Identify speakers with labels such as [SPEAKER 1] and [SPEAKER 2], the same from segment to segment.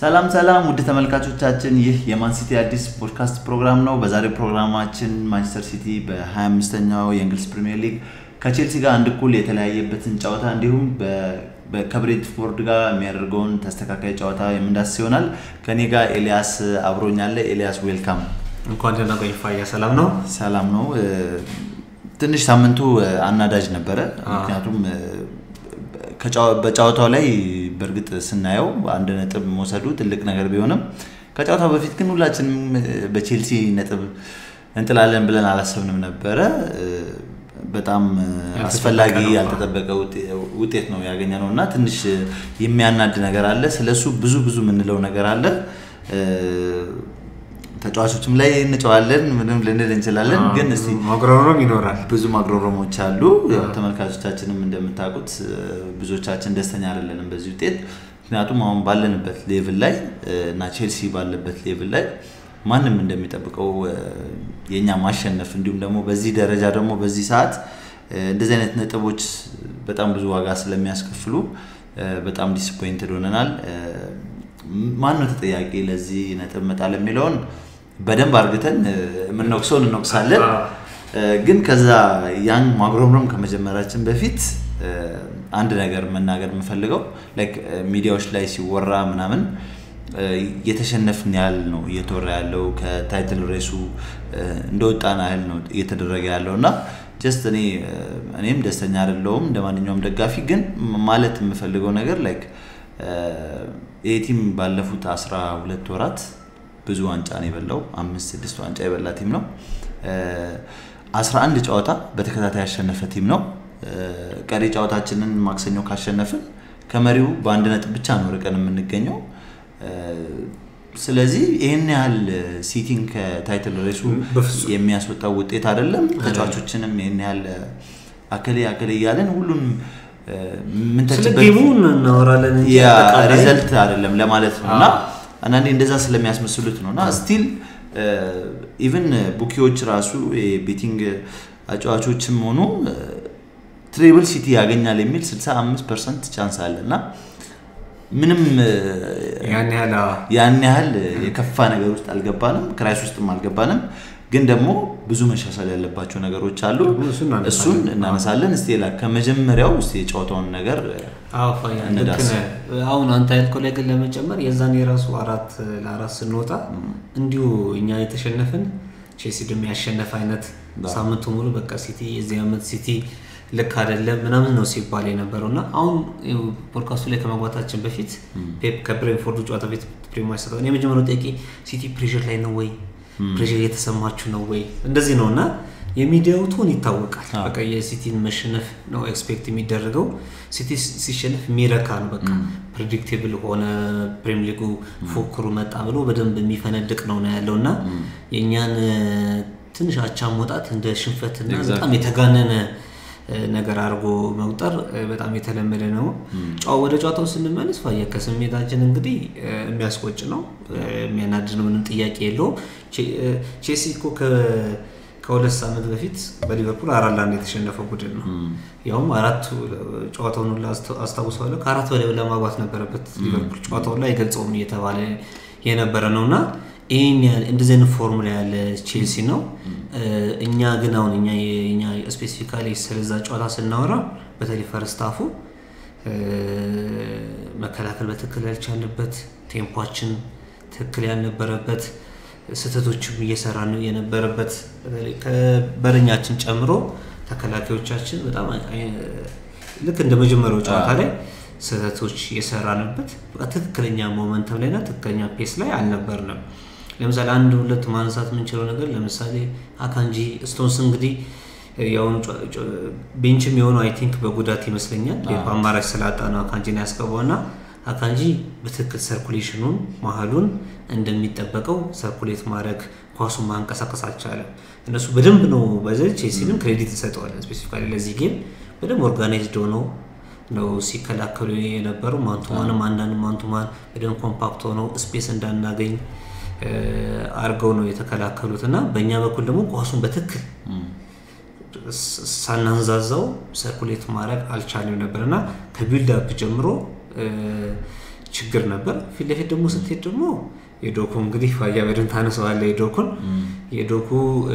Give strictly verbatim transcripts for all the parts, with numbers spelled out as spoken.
[SPEAKER 1] ሰላም ሰላም ውድ ተመልካቾቻችን ይህ የማን ሲቲ አዲስ ፖድካስት ፕሮግራም ነው። በዛሬው ፕሮግራማችን ማንቸስተር ሲቲ በ25ኛው የእንግሊዝ ፕሪሚየር ሊግ ከቼልሲ ጋር አንድ እኩል የተለያየበትን ጨዋታ እንዲሁም በከብሬንትፎርድ ጋር የሚያደርገውን ተስተካካይ ጨዋታ የምንዳስስ ይሆናል። ከኔ ጋር ኤልያስ አብሮኛል። ኤልያስ ዌልካም።
[SPEAKER 2] እንኳን ደህና ቆይ ፋያ። ሰላም ነው?
[SPEAKER 1] ሰላም ነው። ትንሽ ሳምንቱ አናዳጅ ነበረ ምክንያቱም በጨዋታው ላይ በርግጥ ስናየው አንድ ነጥብ መውሰዱ ትልቅ ነገር ቢሆንም ከጨዋታው በፊት ግን ሁላችንም በቼልሲ ነጥብ እንጥላለን ብለን አላሰብንም ነበር። በጣም አስፈላጊ ያልተጠበቀ ውጤት ነው ያገኘነውና ትንሽ የሚያናድ ነገር አለ። ስለሱ ብዙ ብዙ ምንለው ነገር አለ። ተጫዋቾችም ላይ እንጨዋለን ምንም ልንል እንችላለን ግን እስቲ
[SPEAKER 2] ማግሮሮም ይኖራል።
[SPEAKER 1] ብዙ ማግሮሮሞች አሉ። ተመልካቾቻችንም እንደምታውቁት ብዙዎቻችን ደስተኛ አይደለንም በዚህ ውጤት። ምክንያቱም አሁን ባለንበት ሌቭል ላይ እና ቼልሲ ባለበት ሌቭል ላይ ማንንም እንደሚጠብቀው የኛ ማሸነፍ እንዲሁም ደግሞ በዚህ ደረጃ ደግሞ በዚህ ሰዓት እንደዚህ አይነት ነጥቦች በጣም ብዙ ዋጋ ስለሚያስከፍሉ በጣም ዲስፖይንትድ ሆነናል። ማን ነው ተጠያቂ ለዚህ ነጥብ መጣል የሚለውን በደንብ አርግተን ምንወቅሰውን እንወቅሳለን። ግን ከዛ ያን ማግሮምሮም ከመጀመራችን በፊት አንድ ነገር መናገር የምፈልገው ላይክ ሚዲያዎች ላይ ሲወራ ምናምን የተሸነፍን ያህል ነው እየተወራ ያለው ከታይትል ሬሱ እንደወጣና ያህል ነው እየተደረገ ያለውና ጀስት እኔ እኔም ደስተኛ አይደለሁም እንደማንኛውም ደጋፊ። ግን ማለት የምፈልገው ነገር ላይክ ይሄ ቲም ባለፉት አስራ ሁለት ወራት ብዙ ዋንጫ ነው የበላው። አምስት ስድስት ዋንጫ የበላ ቲም ነው። አስራ አንድ ጨዋታ በተከታታይ ያሸነፈ ቲም ነው። ቀሪ ጨዋታችንን ማክሰኞ ካሸነፍን ከመሪው በአንድ ነጥብ ብቻ ነው ርቀን የምንገኘው። ስለዚህ ይሄን ያህል ሲቲን ከታይትል ሬሱ የሚያስወጣው ውጤት አይደለም። ተጫዋቾችንም ይሄን ያህል አከለ አከለ ያለን ሁሉን ምን
[SPEAKER 2] ተጨበጡን እናወራለን እንጂ
[SPEAKER 1] ሪዘልት አይደለም ለማለት ነውና አንዳንዴ እንደዛ ስለሚያስመስሉት ነውና ስቲል ኢቭን ቡኪዎች ራሱ ቤቲንግ አጫዋቾችም ሆኖ ትሪፕል ሲቲ ያገኛል የሚል ስልሳ አምስት ፐርሰንት ቻንስ አለና ምንም
[SPEAKER 2] ያን ያህል
[SPEAKER 1] ያን ያህል የከፋ ነገር ውስጥ አልገባንም፣ ክራይስ ውስጥም አልገባንም። ግን ደግሞ ብዙ መሻሻል ያለባቸው ነገሮች አሉ። እሱን እናነሳለን። እስቲ ላ ከመጀመሪያው እስቲ የጨዋታውን ነገር
[SPEAKER 2] አፋያ እንደከነ አሁን አንተ ያልከው ላይ ግን ለመጨመር የዛን የራሱ አራት ለአራት ስንወጣ እንዲሁ እኛ የተሸነፈን ቼልሲ ደም ያሸነፈ አይነት ሳምንቱ ሙሉ በቃ ሲቲ የዚህ አመት ሲቲ ልክ አይደለም ምናምን ነው ሲባል የነበረውና አሁን ፖድካስቱ ላይ ከመግባታችን በፊት ፔፕ ከብሬንፎርድ ጨዋታ ቤት ፕሪሚየር ሰጠው። እኔ መጀመሪያው ጥያቄ ሲቲ ፕሬሸር ላይ ነው ወይ ፕሬሸር እየተሰማችሁ ነው ወይ እንደዚህ ነውና የሚዲያው ቶን ይታወቃል። በቃ የሲቲን መሸነፍ ነው ኤክስፔክት የሚደረገው። ሲቲ ሲሸነፍ ሚረካ ነው በቃ ፕሬዲክቴብል ሆነ ፕሪሚየር ሊጉ ፎክሩ መጣ ብሎ በደንብ የሚፈነድቅ ነው ነው ያለውና የኛን ትንሽ አቻ መውጣት እንደ ሽንፈትና በጣም የተጋነነ ነገር አርጎ መውጣር በጣም የተለመደ ነው። ጫው ወደ ጫታው ስንመለስ ፋየ ከስሜታችን እንግዲህ የሚያስቆጭ ነው የሚያናድድ ነው ምንም ጥያቄ የለው። ቼልሲ እኮ ከሁለት ሳምንት በፊት በሊቨርፑል አራት ለአንድ የተሸነፈው ቡድን ነው። ያውም አራት ጫዋታውን ሁሉ አስተዋውሳለሁ ከአራት በላይ ለማግባት ነበረበት ሊቨርፑል ጫዋታው ላይ አይገልጸውም እየተባለ የነበረ ነውና ይሄን ያህል እንደዚህ ነው ፎርሙላ ያለ ቼልሲ ነው። እኛ ግን አሁን እኛ እኛ ስፔሲፊካሊ ስለዛ ጨዋታ ስናወራ በተለይ ፈርስት ሃፉ መከላከል በትክክል ያልቻለበት ቴምፖአችን ትክክል ያልነበረበት ስተቶችም እየሰራን የነበረበት በተለይ ከበረኛችን ጨምሮ ተከላካዮቻችን በጣም ልክ እንደመጀመሪያው ጨዋታ ላይ ስተቶች እየሰራንበት በቃ ትክክለኛ ሞመንተም ላይና ትክክለኛ ፔስ ላይ አልነበርንም። ለምሳሌ አንድ ሁለት ማንሳት የምንችለው ነገር ለምሳሌ አካንጂ ስቶንስ እንግዲህ ያው ቤንችም የሆነው አይ ቲንክ በጉዳት ይመስለኛል በአማራጭ ስላጣና አካንጂን ያስገባውና አካንጂ በትክክል ሰርኩሌሽኑን ማሃሉን እንደሚጠበቀው ሰርኩሌት ማድረግ ኳሱን ማንቀሳቀስ አልቻለም። እነሱ በደንብ ነው በዘል ቼልሲንም ክሬዲት ይሰጣዋል ስፔሲፊካሊ ለዚህ ጌም በደንብ ኦርጋናይዝድ ሆኖ ነው ሲከላከሉ የነበረው። ማንቱማንም አንዳንድ ማንቱማን በደንብ ኮምፓክት ሆኖ ስፔስ እንዳናገኝ አርገው ነው የተከላከሉትና በእኛ በኩል ደግሞ ኳሱን በትክክል ሳናንዛዛው ሰርኩሌት ማድረግ አልቻለም ነበርና ከቢልድ አፕ ጀምሮ ችግር ነበር ፊት ለፊት ደግሞ ስትሄድ ደግሞ የዶኩ እንግዲህ ፋያ በደን ታነሳዋለ የዶኩን የዶኩ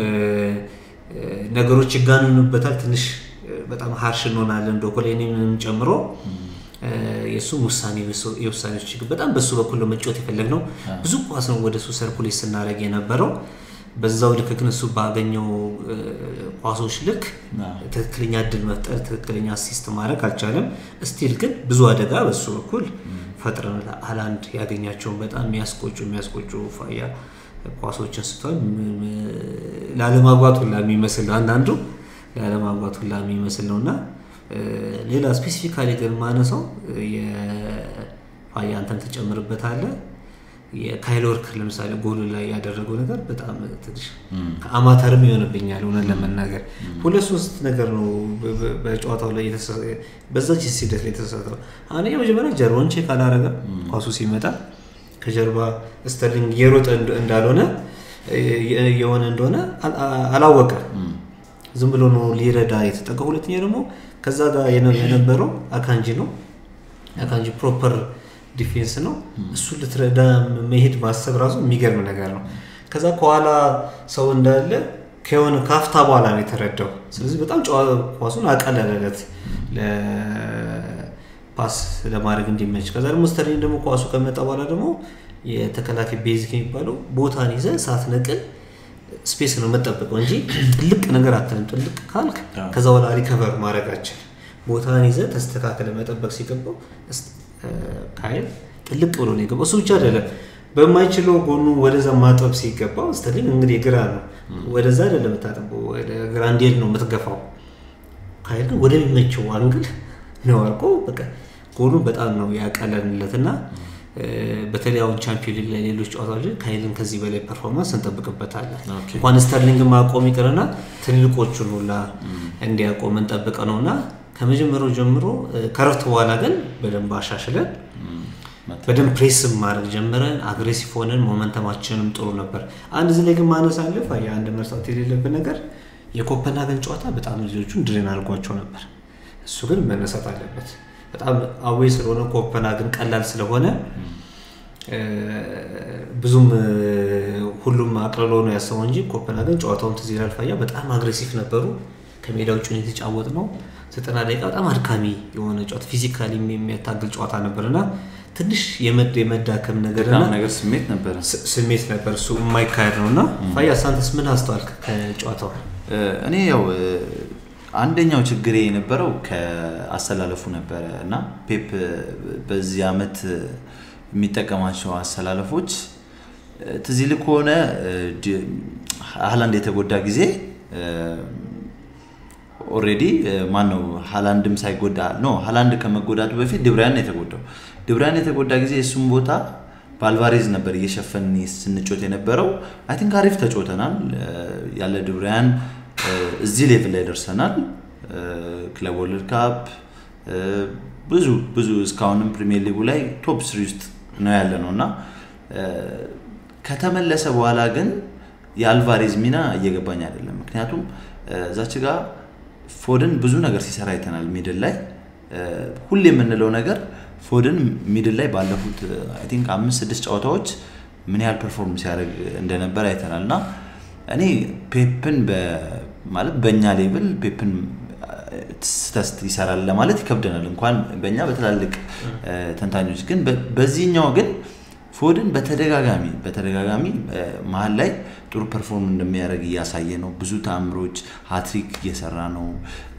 [SPEAKER 2] ነገሮች ይጋኑንበታል ትንሽ በጣም ሃርሽ እንሆናለን ዶኩ ላይ እኔንም ጨምሮ የሱ ሙሳኔ የውሳኔዎች በጣም በሱ በኩል ለመጫወት ይፈልግነው ብዙ ኳስ ነው ወደ ሱ ሰርኩሌት ስናረግ የነበረው በዛው ልክ ግን እሱ ባገኘው ኳሶች ልክ ትክክለኛ ድል መፍጠር ትክክለኛ አሲስት ማድረግ አልቻለም ስቲል ግን ብዙ አደጋ በሱ በኩል ፈጥረን ሃላንድ ያገኛቸው በጣም የሚያስቆጩ የሚያስቆጩ ፋያ ኳሶችን ስቷል ላለማግባት ሁላ የሚመስል አንዳንዱ ላለማግባት ሁላ የሚመስል ነውና ሌላ ስፔሲፊካሊ ግን ማነሳው የፋያ አንተን ተጨምርበታለ የካይል ወርከር ለምሳሌ ጎል ላይ ያደረገው ነገር በጣም ትንሽ ከአማተርም ይሆንብኛል ሆነ ለመናገር ሁለት ሶስት ነገር ነው በጨዋታው ላይ የተሰጠ በዛች ሲደት ላይ የተሰጠው አኔ የመጀመሪያ ጀርባውን ቼክ አላረገ ኳሱ ሲመጣ ከጀርባ ስተርሊንግ የሮጠ እንዳልሆነ የሆነ እንደሆነ አላወቀ ዝም ብሎ ነው ሊረዳ የተጠቀው ሁለተኛ ደግሞ ከዛ ጋር የነበረው አካንጂ ነው አካንጂ ፕሮፐር ዲፌንስ ነው እሱ ለትረዳ መሄድ ማሰብ ራሱ የሚገርም ነገር ነው ከዛ ከኋላ ሰው እንዳለ ከሆነ ካፍታ በኋላ ነው የተረዳው ስለዚህ በጣም ኳሱን አቀለለለት ለፓስ ለማድረግ እንዲመች ከዛ ደግሞ ስተርሊንግ ደግሞ ኳሱ ከመጣ በኋላ ደግሞ የተከላካይ ቤዚክ የሚባለው ቦታን ይዘ ሳትነቅል ስፔስ ነው መጠበቀው እንጂ ጥልቅ ነገር አትልም ጥልቅ ካልክ ከዛ በኋላ ሪከቨር ማድረጋችን ቦታን ይዘ ተስተካከለ መጠበቅ ሲገባው ካይል ጥልቅ ብሎ ነው የገባው እሱ ብቻ አይደለም በማይችለው ጎኑ ወደዛ ማጠብ ሲገባው ስተርሊንግ እንግዲህ ግራ ነው ወደዛ አይደለም ታጠበው ወደ ግራንዴል ነው የምትገፋው ካይል ወደ የሚመቸው አንግል ነው አርቆ በቃ ጎኑ በጣም ነው ያቀለልለትና በተለይ አሁን ቻምፒዮንስ ሊግ ላይ ሌሎች ጨዋታዎች ካይልን ከዚህ በላይ ፐርፎርማንስ እንጠብቅበታለን እንኳን ስተርሊንግ ማቆም ይቀርና ትልልቆቹን ሁላ እንዲያቆም እንጠብቀነውና ከመጀመሪያው ጀምሮ ከረፍት በኋላ ግን በደንብ አሻሽለን በደንብ ፕሬስ ማድረግ ጀመረን አግሬሲቭ ሆነን ሞመንተማችንም ጥሩ ነበር አንድ ዝለ ግን ማነስ አለፈ ያ አንድ መርሳት የሌለበት ነገር የኮፐንሃገን ጨዋታ በጣም ልጆቹን ድሬን አልጓቸው ነበር እሱ ግን መነሳት አለበት በጣም አዌይ ስለሆነ ኮፐንሃገን ቀላል ስለሆነ ብዙም ሁሉም አቅልሎ ነው ያሰው እንጂ ኮፐንሃገን ጨዋታውን ትዚራል ፋያ በጣም አግሬሲቭ ነበሩ ከሜዳው ጭኔ ተጫወት ነው ዘጠና ደቂቃ በጣም አድካሚ የሆነ ጨዋታ ፊዚካሊ የሚያታግል ጨዋታ ነበርና ትንሽ የመድ የመዳከም ነገርና
[SPEAKER 1] ነገር ስሜት ነበር
[SPEAKER 2] ስሜት ነበር እሱ የማይካሄድ ነውና ፋያ ሳንተስ ምን አስተዋልክ ከጨዋታው
[SPEAKER 1] እኔ ያው አንደኛው ችግር የነበረው ከአሰላለፉ ነበርና ፔፕ በዚህ አመት የሚጠቀማቸው አሰላለፎች ትዚል ከሆነ ሃላንድ የተጎዳ ጊዜ ኦሬዲ ማን ነው ሃላንድም ሳይጎዳ ነው ሃላንድ ከመጎዳቱ በፊት ድብራያን የተጎዳው ድብራያን የተጎዳ ጊዜ እሱም ቦታ ባልቫሬዝ ነበር እየሸፈን ስንጮት የነበረው አይ ቲንክ አሪፍ ተጮተናል ያለ ድብራያን እዚህ ሌቭል ላይ ደርሰናል ክለብ ወርልድ ካፕ ብዙ ብዙ እስካሁንም ፕሪሚየር ሊጉ ላይ ቶፕ ስሪ ውስጥ ነው ያለነውና ከተመለሰ በኋላ ግን የአልቫሬዝ ሚና እየገባኝ አይደለም ምክንያቱም ዛች ጋር ፎደን ብዙ ነገር ሲሰራ አይተናል ሚድል ላይ ሁሌ የምንለው ነገር ፎደን ሚድል ላይ ባለፉት አይ ቲንክ አምስት ስድስት ጨዋታዎች ምን ያህል ፐርፎርማንስ ያደርግ እንደነበር አይተናልና እኔ ፔፕን በማለት በእኛ ሌቭል ፔፕን ተስት ይሰራል ለማለት ይከብደናል እንኳን በእኛ በተላልቅ ተንታኞች ግን በዚህኛው ግን ፎደን በተደጋጋሚ በተደጋጋሚ መሃል ላይ ጥሩ ፐርፎርማንስ እንደሚያደርግ ያሳየ ነው ብዙ ታምሮች ሃትሪክ እየሰራ ነው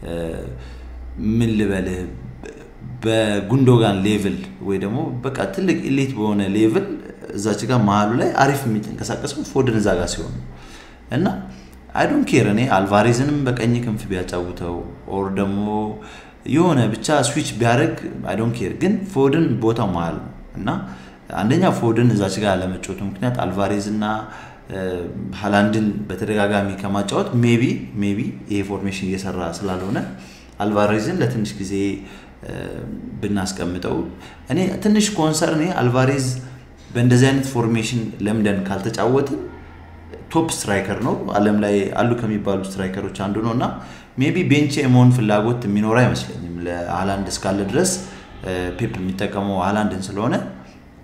[SPEAKER 1] ምን ልበለ በጉንዶጋን ሌቭል ወይ ደግሞ በቃ ትልቅ ኤሊት በሆነ ሌቭል እዛች ጋር መሃሉ ላይ አሪፍ የሚንቀሳቀሰው ፎደን እዛ ጋር ሲሆን እና አይ ዶንት ኬር እኔ አልቫሬዝንም በቀኝ ክንፍ ቢያጫውተው ኦር ደግሞ የሆነ ብቻ ስዊች ቢያደርግ አይ ዶንት ኬር ግን ፎደን ቦታው መሃል ነው እና አንደኛ ፎደን እዛች ጋር ለመጫወቱ ምክንያት አልቫሬዝ እና ሃላንድን በተደጋጋሚ ከማጫወት ሜቢ ሜቢ ይሄ ፎርሜሽን እየሰራ ስላልሆነ አልቫሬዝን ለትንሽ ጊዜ ብናስቀምጠው እኔ ትንሽ ኮንሰርን አልቫሬዝ በእንደዚህ አይነት ፎርሜሽን ለምደን ካልተጫወትን ቶፕ ስትራይከር ነው ዓለም ላይ አሉ ከሚባሉ ስትራይከሮች አንዱ ነውና ሜቢ ቤንች ኤሞን ፍላጎት የሚኖር አይመስለኝም ለሃላንድ እስካለ ድረስ ፔፕ የሚጠቀመው ሃላንድን ስለሆነ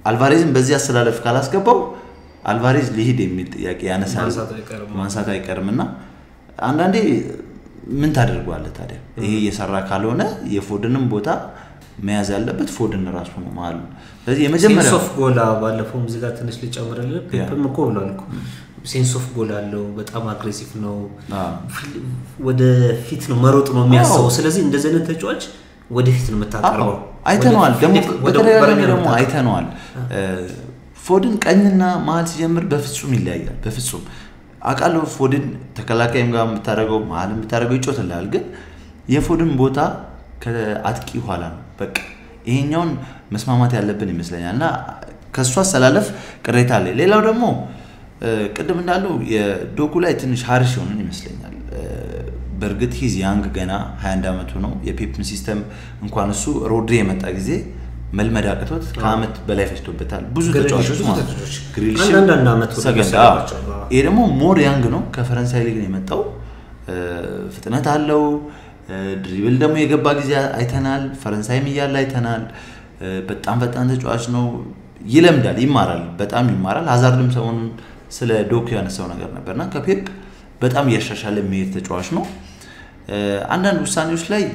[SPEAKER 1] አልቫሬዝን በዚህ አስተላለፍ ካላስገባው አልቫሬዝ ሊሄድ የሚል ጥያቄ ያነሳል ማንሳት አይቀርምና አንዳንዴ ምን ታደርጓለህ ታዲያ ይሄ እየሰራ ካልሆነ የፎድንም ቦታ መያዝ ያለበት ፎድን ራሱ ነው ማለት ነው ስለዚህ የመጀመሪያ
[SPEAKER 2] ሴንስ ኦፍ ጎል ባለፈው ሙዚቃ ትንሽ ልጨምርልህ ፔፕም እኮ ብሏል እኮ ሴንስ ኦፍ ጎል አለው በጣም አግሬሲቭ ነው ወደ ፊት ነው መሮጥ ነው የሚያስበው ስለዚህ እንደዚህ አይነት ተጫዋች ወደ ፊት ነው መታቀርበው
[SPEAKER 1] አይተነዋል ደግሞ በተደጋጋሚ ደግሞ አይተነዋል ፎድን ቀኝና መሀል ሲጀምር በፍጹም ይለያያል በፍጹም አቃለው ፎድን ተከላካይም ጋር የምታደርገው መሀልም የምታደርገው ይጮትላል ግን የፎድን ቦታ ከአጥቂ ኋላ ነው በቃ ይሄኛውን መስማማት ያለብን ይመስለኛልና ከሷ አሰላለፍ ቅሬታ አለ ሌላው ደግሞ ቅድም እንዳለው የዶኩ ላይ ትንሽ ሃርሽ ሆነን ይመስለኛል በርግጥ ሂዝ ያንግ ገና ሃያ አንድ አመቱ ነው የፔፕን ሲስተም እንኳን እሱ ሮድሪ የመጣ ጊዜ መልመድ አቅቶት ከአመት በላይ ፈጅቶበታል ብዙ ተጫዋቾች ማለት ግሪሊሽ
[SPEAKER 2] አንዳንድ አመት ወደ ተሰራቸው
[SPEAKER 1] ይሄ ደግሞ ሞር ያንግ ነው ከፈረንሳይ ሊግ ነው የመጣው ፍጥነት አለው ድሪብል ደግሞ የገባ ጊዜ አይተናል ፈረንሳይም ይያል አይተናል በጣም በጣም ተጫዋች ነው ይለምዳል ይማራል በጣም ይማራል ሃዛርድም ሰውን ስለ ዶኩ ያነሳው ነገር ነበርና ከፔፕ በጣም ያሻሻለ የሚሄድ ተጫዋች ነው አንዳንድ ውሳኔዎች ላይ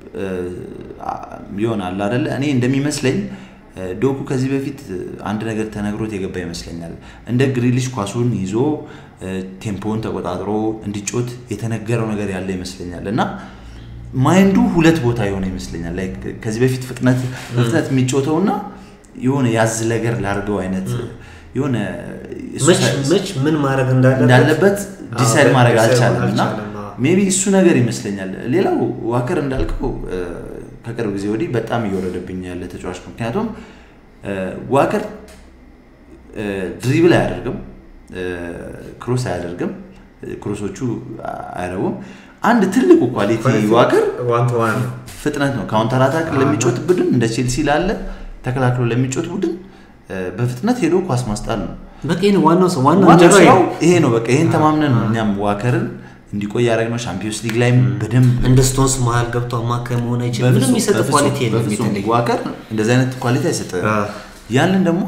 [SPEAKER 1] ይሆናል አይደለ እኔ እንደሚመስለኝ ዶኩ ከዚህ በፊት አንድ ነገር ተነግሮት የገባ ይመስለኛል እንደ ግሪሊሽ ኳሱን ይዞ ቴምፖን ተቆጣጥሮ እንዲጮት የተነገረው ነገር ያለ ይመስለኛልና ማይንዱ ሁለት ቦታ ይሆነ ይመስለኛል ላይክ ከዚህ በፊት ፍጥነት ፍጥነት የሚጮተውና የሆነ ያዝ ነገር ላርገው አይነት የሆነ
[SPEAKER 2] መች መች ምን ማድረግ እንዳለበት
[SPEAKER 1] እንዳለበት ዲሳይድ ማድረግ አልቻለምና ሜቢ እሱ ነገር ይመስለኛል ሌላው ዋከር እንዳልከው ከቅርብ ጊዜ ወዲህ በጣም እየወረደብኝ ያለ ተጫዋች ምክንያቱም ዋከር ድሪብል አያደርግም ክሮስ አያደርግም ክሮሶቹ አይረቡም አንድ ትልቁ ኳሊቲ ዋከር
[SPEAKER 2] ዋን ቱ ዋን
[SPEAKER 1] ፍጥነት ነው ካውንተር አታክ ለሚጮት ቡድን እንደ ቼልሲ ላለ ተከላክሎ ለሚጮት ቡድን በፍጥነት ሄዶ ኳስ ማስጣል ነው
[SPEAKER 2] በቃ ይሄን ዋናው ሰው ዋናው ጀራው
[SPEAKER 1] ይሄ ነው በቃ ይሄን ተማምነን ነው እኛም ዋከርን እንዲቆይ ያደረግነው ቻምፒየንስ ሊግ ላይ በደንብ
[SPEAKER 2] እንደ ስቶንስ መሃል ገብቶ አማካይ መሆን አይችልም ምንም ይሰጥ ኳሊቲ የለም
[SPEAKER 1] በፍጹም ዋከር እንደዚህ አይነት ኳሊቲ አይሰጥ ያንን ደግሞ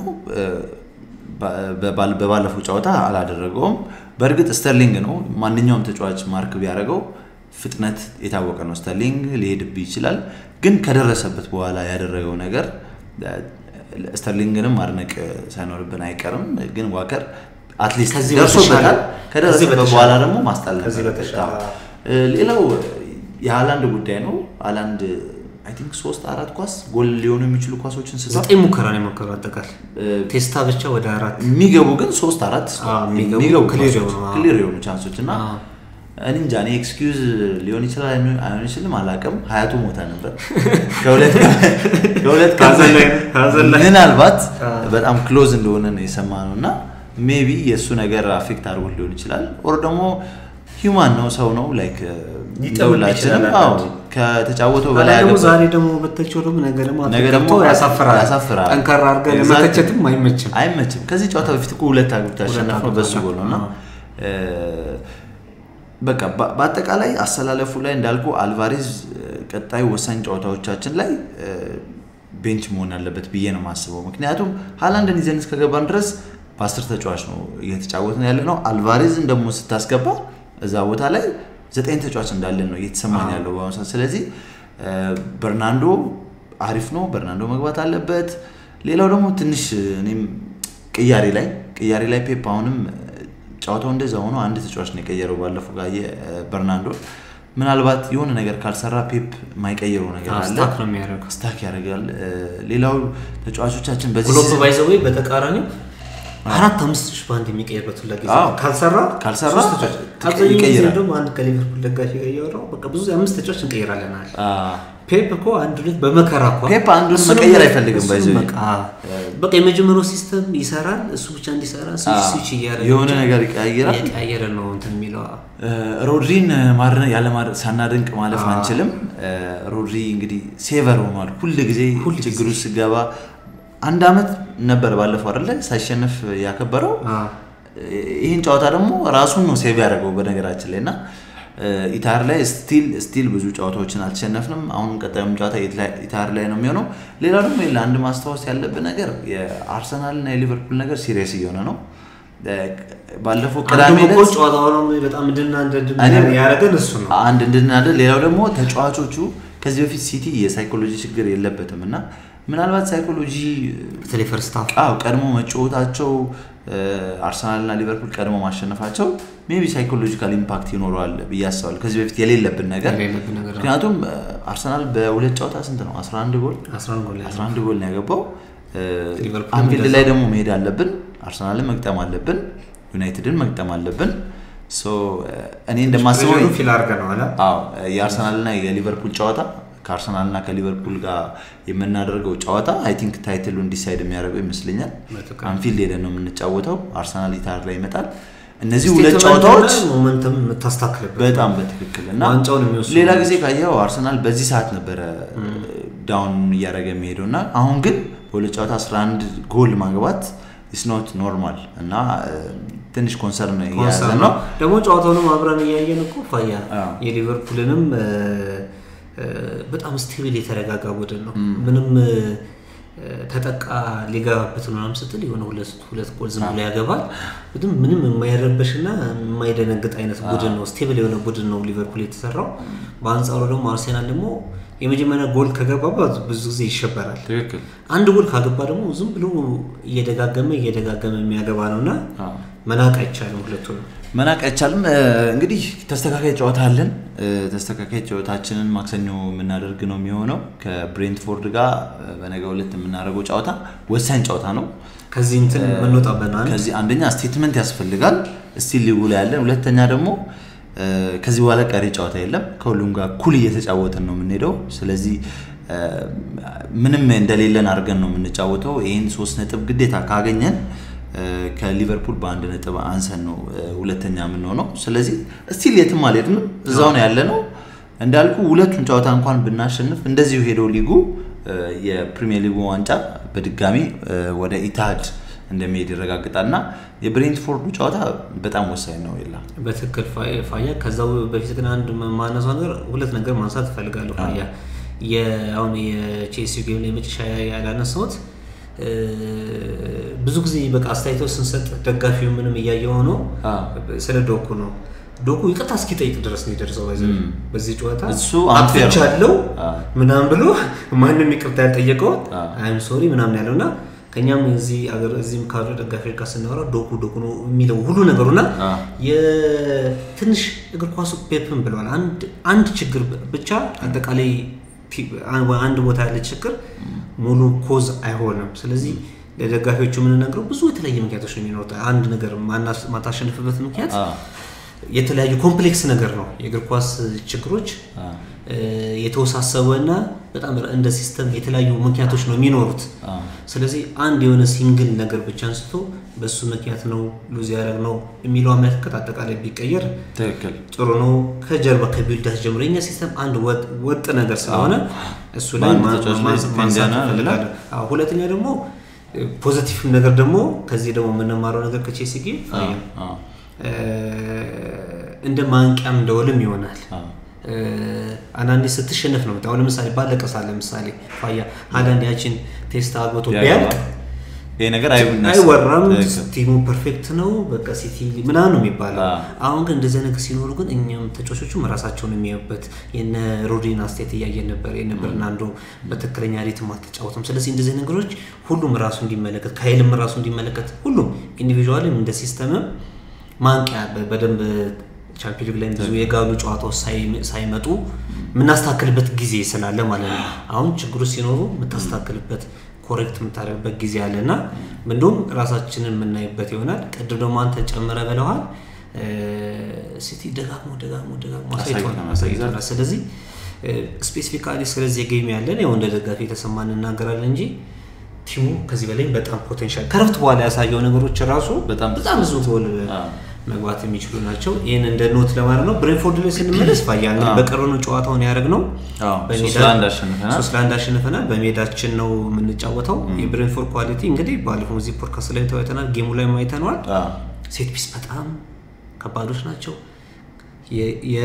[SPEAKER 1] በባለፈው ጨዋታ አላደረገውም በርግጥ ስተርሊንግ ነው ማንኛውም ተጫዋች ማርክ ቢያደርገው ፍጥነት የታወቀ ነው ስተርሊንግ ሊሄድብ ይችላል ግን ከደረሰበት በኋላ ያደረገው ነገር ስተርሊንግንም ማድነቅ ሳይኖርብን አይቀርም ግን ዋከር አትሊስት ደርሶበታል ከደረሰበት በኋላ ደግሞ ማስጣል ነበር ሌላው የሃላንድ ጉዳይ ነው ሃላንድ አይ ቲንክ ሶስት አራት ኳስ ጎል ሊሆኑ የሚችሉ ኳሶችን ስታ
[SPEAKER 2] ዘጠኝ ሙከራ ነው የሞከረው አጠቃል ቴስታ ብቻ ወደ አራት
[SPEAKER 1] የሚገቡ ግን ሶስት አራት
[SPEAKER 2] የሚገቡ
[SPEAKER 1] ክሊር የሆኑ ቻንሶችና እኔ እንጃ እኔ ኤክስኪውዝ ሊሆን ይችላል አይሆን ይችላል አላቀም ሀያቱ ሞታ ነበር ከሁለት ከሁለት ካዘለ ምናልባት በጣም ክሎዝ እንደሆነ ነው የሰማነውና ሜቢ የሱ ነገር አፌክት አድርጎ ሊሆን ይችላል ኦር ደግሞ ሂዩማን ነው ሰው ነው ላይክ ይተውላችንም አው ከተጫወተው በላይ
[SPEAKER 2] ደግሞ ዛሬ ደግሞ በተቸው ደግሞ ነገር ደግሞ አጥቶ ያሳፍራል ያሳፍራል ጠንካራ አድርገን ለመተቸትም አይመችም
[SPEAKER 1] አይመችም ከዚህ ጨዋታ በፊት እኮ ሁለት አግብታ አሸነፈው በሱ ጎል ነውና በቃ በአጠቃላይ አሰላለፉ ላይ እንዳልኩ አልቫሬዝ ቀጣይ ወሳኝ ጨዋታዎቻችን ላይ ቤንች መሆን አለበት ብዬ ነው ማስበው ምክንያቱም ሃላንድን ይዘን እስከገባን ድረስ በአስር ተጫዋች ነው እየተጫወተን ያለነው አልቫሬዝን ደግሞ ስታስገባ እዛ ቦታ ላይ ዘጠኝ ተጫዋች እንዳለን ነው እየተሰማኝ ያለው ባውንሳ ስለዚህ በርናንዶ አሪፍ ነው በርናንዶ መግባት አለበት ሌላው ደግሞ ትንሽ እኔም ቅያሪ ላይ ቅያሪ ላይ ፔፕ አሁንም ጫውታው እንደዛ ሆኖ አንድ ተጫዋች ነው የቀየረው ባለፈው ጋር የበርናንዶ ምናልባት የሆነ ነገር ካልሰራ ፔፕ ማይቀየረው ነገር አለ
[SPEAKER 2] ስታክ ነው የሚያደርገው
[SPEAKER 1] ስታክ ያደርጋል ሌላው ተጫዋቾቻችን በዚህ
[SPEAKER 2] ክሎፕ ባይዘው በተቃራኒው አራት አምስት ተጫዋች ባንድ የሚቀየርበት ለጊዜ ካልሰራ
[SPEAKER 1] ካልሰራ
[SPEAKER 2] ይቀየራል ደግሞ አንድ ከሊቨርፑል ደጋፊ ያየው በቃ ብዙ አምስት ተጫዋች እንቀይራለናል ፔፕ እኮ አንድ ሁለት በመከራ እኮ
[SPEAKER 1] ፔፕ አንዱን መቀየር አይፈልግም ባይዘው
[SPEAKER 2] በቃ የመጀመሪያው ሲስተም ይሰራል እሱ ብቻ እንዲሰራ ስዊች ይያረጋል
[SPEAKER 1] የሆነ ነገር ይቀየራል
[SPEAKER 2] ይቀየረ ነው እንትን የሚለው
[SPEAKER 1] ሮድሪን ማርነ ያለ ማር ሳናደንቅ ማለፍ አንችልም ሮድሪ እንግዲህ ሴቨር ሆኗል ሁሉ ጊዜ ችግሩ ሲገባ አንድ አመት ነበር ባለፈው አይደለ ሳይሸነፍ ያከበረው ይሄን ጨዋታ ደግሞ ራሱን ነው ሴቭ ያደረገው በነገራችን ላይና ኢታር ላይ ስቲል ስቲል ብዙ ጨዋታዎችን አልተሸነፍንም አሁን ቀጣዩም ጨዋታ ኢታር ላይ ነው የሚሆነው ሌላ ደግሞ ለአንድ ማስተዋወስ ያለበት ነገር የአርሰናል እና የሊቨርፑል ነገር ሲሪየስ እየሆነ ነው ባለፈው ቅዳሜ
[SPEAKER 2] ነው ጨዋታው ነው በጣም እንድናደድ ያረጋን እሱ ነው
[SPEAKER 1] አንድ እንድናደድ ሌላው ደግሞ ተጫዋቾቹ ከዚህ በፊት ሲቲ የሳይኮሎጂ ችግር የለበትምና ምናልባት ሳይኮሎጂ
[SPEAKER 2] በተለይ ፈርስት ሃፍ
[SPEAKER 1] አው ቀድሞ መጫወታቸው አርሰናል እና ሊቨርፑል ቀድሞ ማሸነፋቸው ሜቢ ሳይኮሎጂካል ኢምፓክት ይኖራል በያሳው ከዚህ በፊት የሌለብን ነገር ምክንያቱም አርሰናል በሁለት ጨዋታ ስንት ነው አስራ አንድ ጎል አስራ አንድ ጎል ነው ያገባው አንፊልድ ላይ ደግሞ መሄድ አለብን አርሰናልን መግጠም አለብን ዩናይትድን መግጠም አለብን ሶ እኔ እንደማስበው
[SPEAKER 2] ፊል አርገናው አላ
[SPEAKER 1] አው የአርሰናልና የሊቨርፑል ጨዋታ ከአርሰናልና ከሊቨርፑል ጋር የምናደርገው ጨዋታ አይ ቲንክ ታይትሉን ዲሳይድ የሚያደርገው ይመስለኛል አንፊልድ ሄደን ነው የምንጫወተው አርሰናል ኢታር ላይ ይመጣል እነዚህ ሁለት ጨዋታዎች
[SPEAKER 2] ሞመንተም ተስተካክለበት
[SPEAKER 1] በጣም በትክክልና ሌላ ጊዜ ካየው አርሰናል በዚህ ሰዓት ነበር ዳውን ያረገ የሚሄደውና አሁን ግን በሁለት ጨዋታ አስራ አንድ ጎል ማግባት is not normal እና ትንሽ ኮንሰርን ያያዘ ነው
[SPEAKER 2] ደግሞ ጨዋታውን አብረን ያያየን እኮ ፋያ የሊቨርፑልንም በጣም ስቴብል የተረጋጋ ቡድን ነው ምንም ተጠቃ ሊጋባበት ምናምን ስትል የሆነ ሁለት ሁለት ጎል ዝም ብሎ ያገባል ግን ምንም የማይረበሽና የማይደነግጥ አይነት ቡድን ነው ስቴብል የሆነ ቡድን ነው ሊቨርፑል የተሰራው በአንጻሩ ደግሞ አርሰናል ደግሞ የመጀመሪያ ጎል ከገባባ ብዙ ጊዜ ይሸበራል
[SPEAKER 1] ትክክል
[SPEAKER 2] አንድ ጎል ካገባ ደግሞ ዝም ብሎ እየደጋገመ እየደጋገመ የሚያገባ ነውና መናቅ አይቻልም ሁለቱን
[SPEAKER 1] መናቅ አይቻልም እንግዲህ ተስተካካይ ጨዋታ አለን ተስተካካይ ጨዋታችንን ማክሰኞ የምናደርግ ነው የሚሆነው ከብሬንትፎርድ ጋር በነገው ዕለት የምናደርገው ጨዋታ ወሳኝ ጨዋታ ነው
[SPEAKER 2] ከዚህ እንትን ምንወጣበና
[SPEAKER 1] ከዚህ አንደኛ ስቴትመንት ያስፈልጋል ስቲል ሊጉ ላይ ያለን ሁለተኛ ደግሞ ከዚህ በኋላ ቀሪ ጨዋታ የለም ከሁሉም ጋር ኩል እየተጫወተን ነው የምንሄደው ስለዚህ ምንም እንደሌለን አድርገን ነው የምንጫወተው ይሄን ሶስት ነጥብ ግዴታ ካገኘን ከሊቨርፑል በአንድ ነጥብ አንሰን ነው ሁለተኛ ምን ሆነው ስለዚህ ስቲል የትም አልሄድንም እዛው ነው ያለነው እንዳልኩ ሁለቱን ጨዋታ እንኳን ብናሸንፍ እንደዚሁ ሄዶ ሊጉ የፕሪሚየር ሊጉ ዋንጫ በድጋሚ ወደ ኢታድ እንደሚሄድ ይረጋግጣልና የብሬንትፎርዱ ጨዋታ በጣም ወሳኝ ነው ይላል
[SPEAKER 2] በትክክል ፋያ ከዛው በፊት ግን አንድ ማነሳው ነገር ሁለት ነገር ማንሳት ፈልጋለሁ ፋያ የአሁን የቼልሲ ጌም ላይ መጨረሻ ያላነሳሁት ብዙ ጊዜ በቃ አስተያየቶች ስንሰጥ ደጋፊው ምንም እያየው ነው ስለ ዶኩ ነው ዶኩ ይቅርታ እስኪጠይቅ ድረስ ነው የደረሰው በዚህ ጨዋታ
[SPEAKER 1] እሱ አንፈርቻለሁ
[SPEAKER 2] ምናምን ብሎ ማንንም ይቅርታ ያልጠየቀው አይም ሶሪ ምናምን ያለውና ከኛም እዚህ አገር እዚህም ካሉ ደጋፊዎች ጋር ስናወራ ዶኩ ዶኩ ነው የሚለው ሁሉ ነገሩና የትንሽ እግር ኳሱ ፔፕን ብለዋል አንድ አንድ ችግር ብቻ አጠቃላይ አንድ ቦታ ያለ ችግር ሙሉ ኮዝ አይሆንም ስለዚህ ለደጋፊዎቹ ምን ነገረው ብዙ የተለያየ ምክንያቶች ነው የሚኖሩት አንድ ነገር ማታሸንፍበት ምክንያት የተለያየ ኮምፕሌክስ ነገር ነው የእግር ኳስ ችግሮች የተወሳሰበና በጣም እንደ ሲስተም የተለያዩ ምክንያቶች ነው የሚኖሩት ስለዚህ አንድ የሆነ ሲንግል ነገር ብቻ አንስቶ በሱ ምክንያት ነው ሉዝ ያደረግነው የሚለው አመለካከት አጠቃላይ ቢቀየር
[SPEAKER 1] ትክክል
[SPEAKER 2] ጥሩ ነው ከጀርባ ከቢልዳስ ጀምረኛ ሲስተም አንድ ወጥ ነገር ስለሆነ እሱ ላይ ማንሳት ፈልጋለሁ አዎ ሁለተኛ ደግሞ ፖዚቲቭ ነገር ደግሞ ከዚህ ደግሞ ምንማረው ነገር ከቼልሲ ጌም አዎ እንደ ማንቂያም ደወልም ይሆናል አንዳንዴ ስትሸነፍ ነው ታው ለምሳሌ ባለቀሳለ ለምሳሌ ፋያ አንዳንዴ ያችን ቴስት አግብቶ ቢያልቅ
[SPEAKER 1] ይሄ ነገር አይወናስ
[SPEAKER 2] አይወራም ቲሙ ፐርፌክት ነው በቃ ሲቲ ምናምን ነው የሚባለው አሁን ግን እንደዚህ ነገር ሲኖር ግን እኛም ተጫዋቾቹም ራሳቸውን የሚያዩበት የነ ሮድሪን አስቴት ያያየን ነበር የነ በርናንዶ በትክክለኛ ሪትም አትጫወቱም ስለዚህ እንደዚህ ነገሮች ሁሉም ራሱ እንዲመለከት ካይልም ራሱ እንዲመለከት ሁሉም ኢንዲቪጁዋልም እንደ ሲስተም ማንቂያ በደንብ ቻምፒዮንስ ሊግ ላይ ብዙ የጋሉ ጨዋታዎች ሳይመጡ ምናስተካክልበት ጊዜ ስላለ ማለት ነው አሁን ችግሩ ሲኖሩ ምታስተካክልበት ኮሬክት ምታረግበት ጊዜ አለና ምንድነው ራሳችንን ምናይበት ይሆናል ቀድም ደግሞ አንተ ጨምረ በለዋል ሲቲ ደጋግሞ ደጋግሞ ደጋግሞ አሳይቷል ስለዚህ ስፔሲፊካሊ ስለዚህ ጌም ያለን ያው እንደ ደጋፊ ተሰማን እናገራለን እንጂ ቲሙ ከዚህ በላይ በጣም ፖቴንሻል ከረፍት በኋላ ያሳየው ነገሮች ራሱ በጣም በጣም ብዙ ጎል መግባት የሚችሉ ናቸው ይሄን እንደ ኖት ለማለት ነው ብሬንፎርድ ላይ ስንመለስ ፋያ እንግዲህ በቀረኑ ጨዋታውን ያረግነው
[SPEAKER 1] በሜዳ
[SPEAKER 2] ሶስት ለአንድ አሸንፈናል በሜዳችን ነው የምንጫወተው የብሬንፎርድ ኳሊቲ እንግዲህ ባለፈው እዚህ ፖድካስት ላይ ተወያይተናል ጌሙ ላይ ማይተናል ሴት ፒስ በጣም ከባዶች ናቸው የ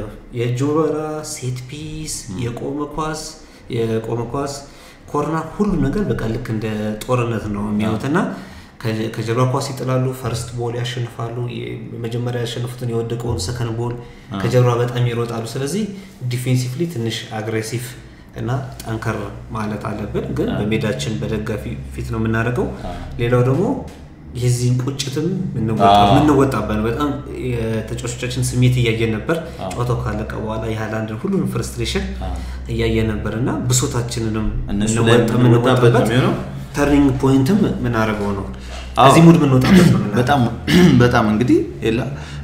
[SPEAKER 2] የጆሮራ ሴት ፒስ የቆመ ኳስ የቆመ ኳስ ኮርና ሁሉ ነገር በቃ ልክ እንደ ጦርነት ነው የሚያዩትና ከጀርባ ኳስ ይጥላሉ ፈርስት ቦል ያሸንፋሉ መጀመሪያ ያሸንፉትን የወደቀውን ሰከንድ ቦል ከጀርባ በጣም ይሮጣሉ ስለዚህ ዲፌንሲቭሊ ትንሽ አግሬሲቭ እና አንከር ማለት አለብን ግን በሜዳችን በደጋፊ ፊት ነው የምናደርገው ሌላው ደግሞ የዚህን ቁጭትም ምን ወጣበን በጣም የተጫዋቾቻችን ስሜት እያየን ነበር ጨዋታው ካለቀ በኋላ የሃላንድን ሁሉንም ፍርስትሬሽን እያየን ነበርና ብሶታችንንም ነው ወጣበት ተርኒንግ ፖይንትም ምን አረጋው ነው እዚህ ሙድ ምን ወጣበት ነው
[SPEAKER 1] በጣም በጣም እንግዲህ ኤላ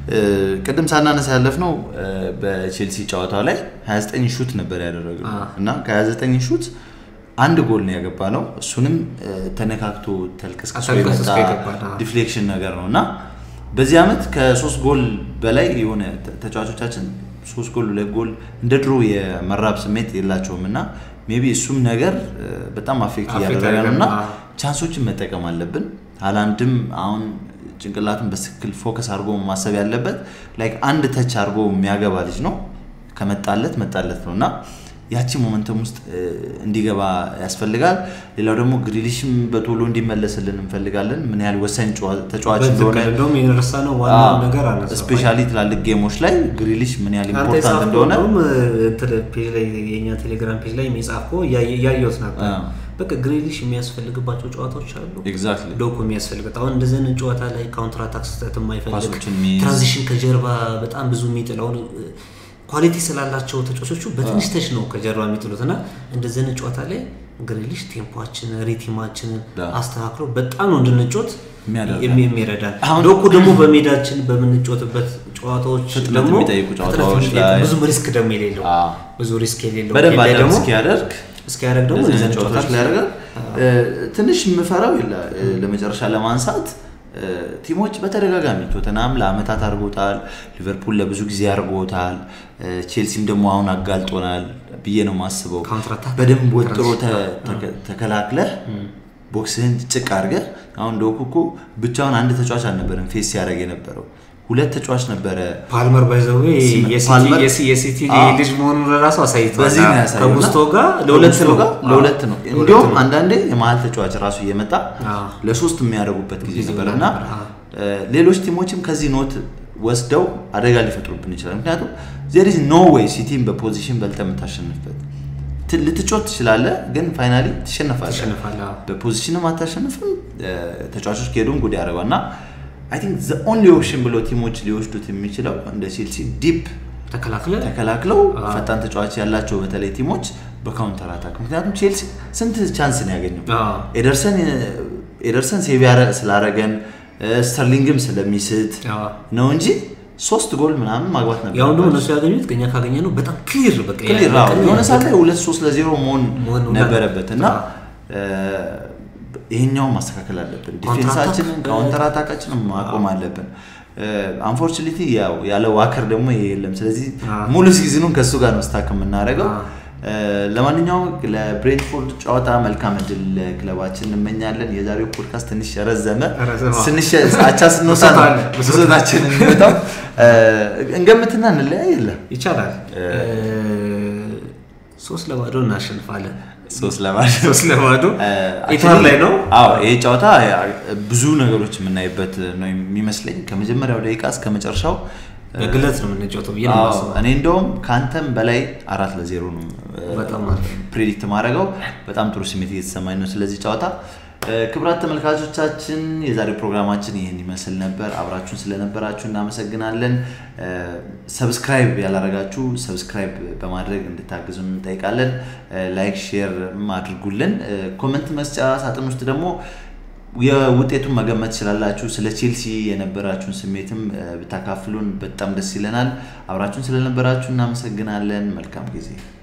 [SPEAKER 1] ቀደም ሳናነሳ ያለፍነው በቼልሲ ጨዋታው ላይ ሃያ ዘጠኝ ሹት ነበር ያደረገው እና ከሃያ ዘጠኝ ሹት አንድ ጎል ነው ያገባነው እሱንም ተነካክቶ ተልከስከሶ የመጣ ዲፍሌክሽን ነገር ነውና በዚህ አመት ከ3 ጎል በላይ የሆነ ተጫዋቾቻችን ሶስት ጎል ሁለት ጎል እንደድሮ የመራብ ስሜት የላቸውምና ሜቢ እሱም ነገር በጣም አፌክት ያደረገና ቻንሶችን መጠቀም አለብን ሃላንድም አሁን ጭንቅላቱን በስክል ፎከስ አድርጎ ማሰብ ያለበት ላይክ አንድ ተች አድርጎ የሚያገባ ልጅ ነው ከመጣለት መጣለት ነውና ያቺ ሞመንተም ውስጥ እንዲገባ ያስፈልጋል ሌላው ደግሞ ግሪሊሽም በቶሎ እንዲመለስልን እንፈልጋለን ምን ያህል ወሳኝ ተጫዋች እንደሆነ
[SPEAKER 2] እንደውም የነረሳነው ዋናው ነገር አነሳ
[SPEAKER 1] ስፔሻሊ ትላልቅ ጌሞች ላይ ግሪሊሽ ምን ያህል ኢምፖርታንት እንደሆነ
[SPEAKER 2] ፔጅ ላይ የኛ ቴሌግራም ፔጅ ላይ የሚጻፍኮ ያያዩት ነበር በቃ ግሪሊሽ የሚያስፈልግባቸው ጨዋታዎች አሉ
[SPEAKER 1] ኤግዛክትሊ
[SPEAKER 2] ዶኩ የሚያስፈልግበት አሁን እንደዚህ ነው ጨዋታ ላይ ካውንተር አታክ ስህተት የማይፈልግ ትራንዚሽን ከጀርባ በጣም ብዙ የሚጥለው ኳሊቲ ስላላቸው ተጫዋቾቹ በትንሽ ተች ነው ከጀርባ የሚጥሉትና እንደዚህ ነው ጨዋታ ላይ ግሪሊሽ ቴምፖአችን ሪቲማችን አስተካክሎ በጣም ነው እንድንጮት የሚያረዳን ዶኩ ደግሞ በሜዳችን በመንጮትበት ጨዋታዎች ደግሞ
[SPEAKER 1] የሚጠይቁ ጨዋታዎች ላይ
[SPEAKER 2] ብዙ ሪስክ ደግሞ የሌለው ብዙ ሪስክ የሌለው
[SPEAKER 1] በደንብ ደግሞ እስኪያደርግ
[SPEAKER 2] እስኪያደርግ ደግሞ እንደዚህ ጨዋታዎች ላይ ያደርጋል
[SPEAKER 1] ትንሽ ምፈራው ይላ ለመጨረሻ ለማንሳት ቲሞች በተደጋጋሚ ቶተናም ለአመታት አርጎታል ሊቨርፑል ለብዙ ጊዜ አርጎታል ቼልሲም ደግሞ አሁን አጋልጦናል ብዬ ነው ማስበው በደንብ ወጥሮ ተከላክለ ቦክስህን ጭቅ አድርገህ አሁን ዶኩኮ ብቻውን አንድ ተጫዋች አልነበረም ፌስ ያደርግ የነበረው ሁለት ተጫዋች ነበረ
[SPEAKER 2] ፓልመር ባይዘው የሲቲ የሲቲ ልጅ መሆኑን ራሱ አሳይቷል ከጉስቶ ጋር ለሁለት ነው
[SPEAKER 1] ለሁለት ነው እንዲያውም አንዳንዴ የማል ተጫዋች ራሱ እየመጣ ለሶስት የሚያደርጉበት ጊዜ ነበርና ሌሎች ቲሞችም ከዚህ ኖት ወስደው አደጋ ሊፈጥሩብን ይችላል ምክንያቱም there is no way ሲቲም በፖዚሽን በልተም ታሸንፍበት ልትጮት ይችላል ግን ፋይናሊ ተሸነፋለ በፖዚሽንም አታሸንፍም ተጫዋቾች ከሄዱም ጉድ ያረጋውና I think the only option below ቲሞች ሊወስዱት የሚችለው እንደ ቼልሲ ዲፕ
[SPEAKER 2] ተከላክለው
[SPEAKER 1] ተከላክለው ፈጣን ተጫዋች ያላቸው በተለይ ቲሞች በካውንተር አታክ ምክንያቱም ቼልሲ ስንት ቻንስ ነው ያገኘው ኤደርሰን ኤደርሰን ሴቪያር ስላረገን ስተርሊንግም ስለሚስት ነው እንጂ ሶስት ጎል ምናምን ማግባት ነበር
[SPEAKER 2] ያው ነው እነሱ ያገኙት ከኛ ካገኘ ነው በጣም ክሊር በቃ
[SPEAKER 1] የሆነ ሰዓት ላይ ሁለት ሶስት ለዜሮ መሆን ነበረበትና ይሄኛው ማስተካከል አለብን ዲፌንሳችንን ካውንተር አታካችንን ማቆም አለብን አንፎርቹኔትሊ ያው ያለ ዋከር ደግሞ የለም ስለዚህ ሙሉ ሲዝኑን ከሱ ጋር ነው ስታክ የምናደርገው ለማንኛውም ለብሬንትፎርድ ጨዋታ መልካም እድል ለክለባችን እንመኛለን የዛሬው ፖድካስት ትንሽ ረዘመ ትንሽ አቻ ስንወስድ ብዙታችን እንመጣው እንገምትና እንለያይ የለ
[SPEAKER 2] ይቻላል ሶስት ለባዶ እናሸንፋለን
[SPEAKER 1] ሶስት ለባዶ
[SPEAKER 2] ሶስት ለባዶ ኢታር ላይ ነው
[SPEAKER 1] አዎ ይሄ ጨዋታ ብዙ ነገሮች የምናይበት ነው የሚመስለኝ ከመጀመሪያው ደቂቃ እስከ መጨረሻው
[SPEAKER 2] በግለት ነው የምንጫወተው ይላል
[SPEAKER 1] እኔ እንደውም ካንተም በላይ አራት ለዜሮ ነው
[SPEAKER 2] በጣም
[SPEAKER 1] ፕሬዲክት ማድረገው በጣም ጥሩ ስሜት እየተሰማኝ ነው ስለዚህ ጨዋታ ክብራት ተመልካቾቻችን የዛሬ ፕሮግራማችን ይሄን ይመስል ነበር አብራችሁን ስለነበራችሁ እናመሰግናለን ሰብስክራይብ ያላረጋችሁ ሰብስክራይብ በማድረግ እንድታግዙን እንጠይቃለን ላይክ ሼር አድርጉልን ኮሜንት መስጫ ሳጥን ውስጥ ደግሞ የውጤቱን መገመት ይችላልላችሁ ስለ ቼልሲ የነበራችሁን ስሜትም ብታካፍሉን በጣም ደስ ይለናል አብራችሁን ስለነበራችሁ እናመሰግናለን መልካም ጊዜ